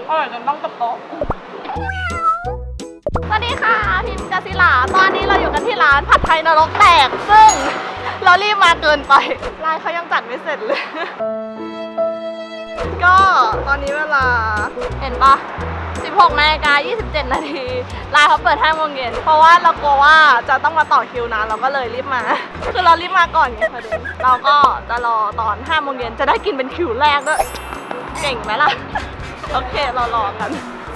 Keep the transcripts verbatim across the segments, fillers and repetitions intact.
อร่อยจนต้องตบโต๊ะสวัสดีค่ะพิมกศิลาตอนนี้เราอยู่กันที่ร้านผัดไทยนรกแตกซึ่งเรารีบมาเกินไปร้านเขายังจัดไม่เสร็จเลยก็ตอนนี้เวลาเห็นปะสิบหกนาฬิกายี่สิบเจ็ดนาทีร้านเขาเปิดห้าโมงเย็นเพราะว่าเรากลัวว่าจะต้องมาต่อคิวนานเราก็เลยรีบมาคือเรารีบมาก่อนไงพอดีเราก็จะรอตอนห้าโมงเย็นจะได้กินเป็นคิวแรกด้วยเก่งไหมล่ะโอเคเรารอกัน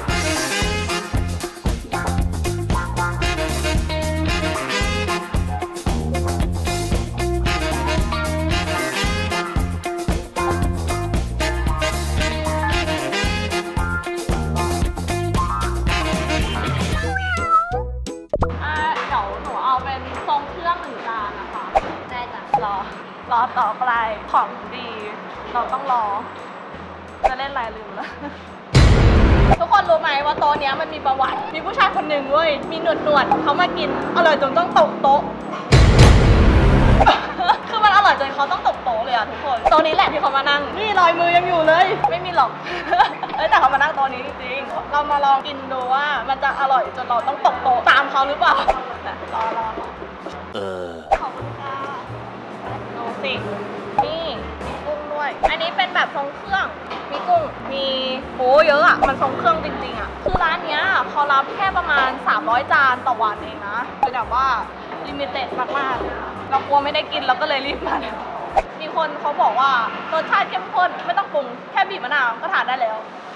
รอต่อไปของดีเราต้องรอจะเล่นอะไรลืมแล้วทุกคนรู้ไหมว่าโต๊ะนี้มันมีประวัติมีผู้ชายคนหนึ่งเว้ยมีหนวดหนวดเขามากินอร่อยจนต้องตกโต๊ะคือมันอร่อยจนเขาต้องตกโต๊ะเลยอะทุกคนโต๊ะนี้แหละที่เขามานั่งนี่รอยมือยังอยู่เลยไม่มีหรอกแต่เขามานั่งโต๊ะนี้จริงๆเรามาลองกินดูว่ามันจะอร่อยจนเราต้องตกโต๊ะตามเขาหรือเปล่ารอรอเออขอบคุณค่ะดูสินี่มีกุ้งด้วยอันนี้เป็นแบบทรงเครื่องมีกุ้งมีโหเยอะอ่ะมันทรงเครื่องจริงๆอ่ะคือร้านเนี้ยเขารับแค่ประมาณสามร้อยจานต่อวันเองนะคือแบบว่าลิมิเต็ดมากๆเรากลัวไม่ได้กินเราก็เลยรีบมามีคนเขาบอกว่ารสชาติเข้มข้นไม่ต้องปรุงแค่บีบมะนาวก็ทานได้แล้ว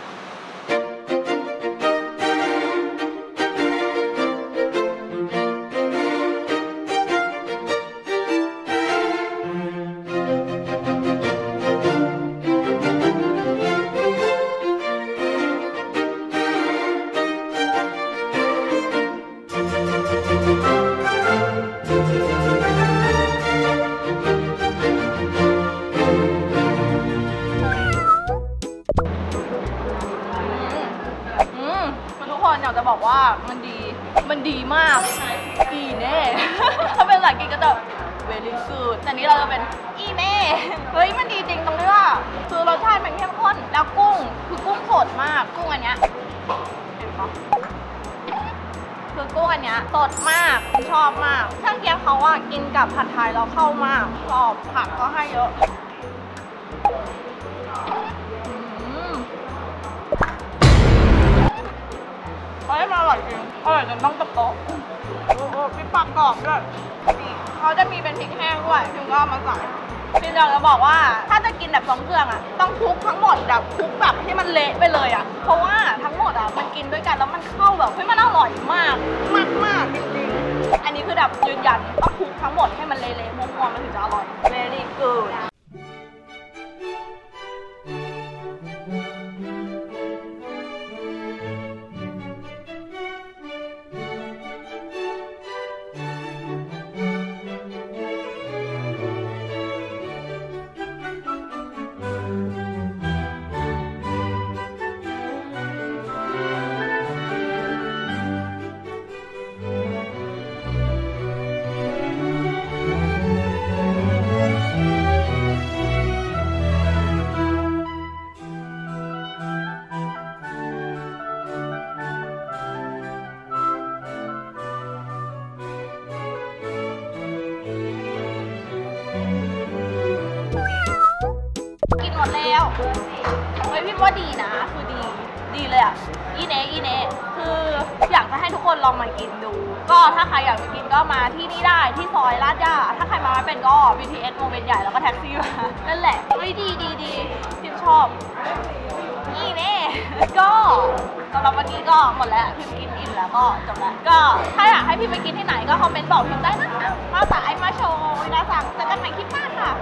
อยากจะบอกว่ามันดีมันดีมากอีแน่ถ้าเป็นภาษาอังกฤษก็จะ very good แต่นี้เราจะเป็นอีแน่เฮ้ยมันดีจริงตรงที่ว่าคือรสชาติมันเข้มข้นแล้วกุ้งคือกุ้งสดมากกุ้งอันเนี้ยเห็นปะคือกุ้งอันเนี้ยสดมากชอบมากช่างเคียงเขาอ่ะกินกับผัดไทยเราเข้ามากชอบผักก็ให้เยอะเฮ้ยมันอร่อยจริงอร่อยจนต้องตบโต๊ะโอ้โหมีปักกรอบด้วยนี่เขาจะมีเป็นพริกแห้งด้วยพิมก็เอามาใส่พิมอยากจะบอกว่าถ้าจะกินแบบทรงเครื่องอ่ะต้องคลุกทั้งหมดแบบคลุกแบบให้มันเละไปเลยอ่ะเพราะว่าทั้งหมดอ่ะมันกินด้วยกันแล้วมันเข้าแบบเฮ้ยมันอร่อยมากมากมากจริงๆอันนี้คือแบบยืนยันต้องคลุกทั้งหมดให้มันเละๆม้วนๆมันถึงจะอร่อย very goodกินหมดแล้วเฮ้ยพี่ว่าดีนะคือดีดีเลยอ่ะอีเน่อีเน่คืออยากจะให้ทุกคนลองมากินดูก็ถ้าใครอยากมากินก็มาที่นี่ได้ที่ซอยลาดย่าถ้าใครมาไม่เป็นก็ บี ที เอส โมเมนต์ใหญ่แล้วก็แท็กซี่มานั่นแหละเฮ้ยดีดีดีพิมชอบอีเน่ก็สำหรับวันนี้ก็หมดแล้วพิมกินอิ่มแล้วก็จบแล้วก็ถ้าอยากให้พิมไปกินที่ไหนก็คอมเมนต์บอกพิมได้นะคะมาจากไอมาโชว์วินาสั่งเจอกันใหม่คลิปหน้าค่ะ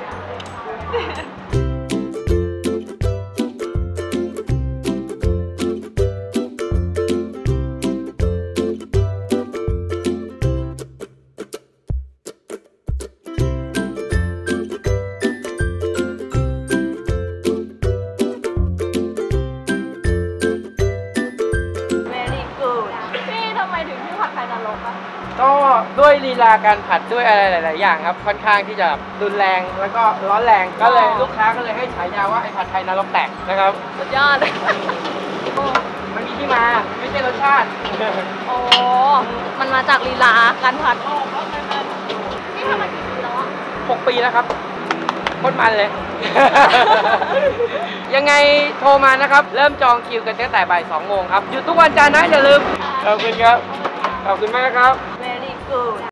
ก็ด้วยลีลาการผัดด้วยอะไรหลายๆอย่างครับค่อนข้างที่จะรุนแรงแล้วก็ร้อนแรงก็เลยลูกค้าก็เลยให้ฉายาว่าไอ้ผัดไทยนรกแตกนะครับสุดยอดมันมีที่มาไม่ใช่รสชาติโอ้มันมาจากลีลาการผัดนี่ทำมากี่ปีแล้วอ่ะหกปีแล้วครับโคตรมันเลย ยังไงโทรมานะครับ เริ่มจองคิวกันตั้งแต่บ่ายสองโมงครับ หยุดทุกวันจันทร์นะอย่าลืม ขอบคุณครับ ขอบคุณมากครับ very good